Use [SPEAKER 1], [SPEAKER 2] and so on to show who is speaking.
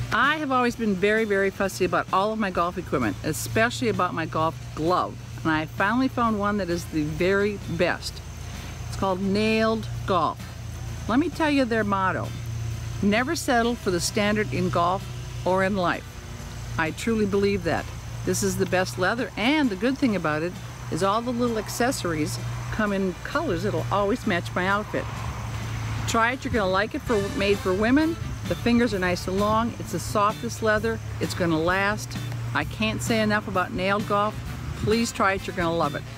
[SPEAKER 1] I have always been very fussy about all of my golf equipment, especially about my golf glove. And I finally found one that is the very best. It's called Nailed Golf. Let me tell you their motto: never settle for the standard in golf or in life. I truly believe that. This is the best leather, and the good thing about it is all the little accessories come in colors that'll always match my outfit. Try it, you're gonna like it. Made for women. The fingers are nice and long. It's the softest leather. It's gonna last. I can't say enough about Nailed Golf. Please try it, you're gonna love it.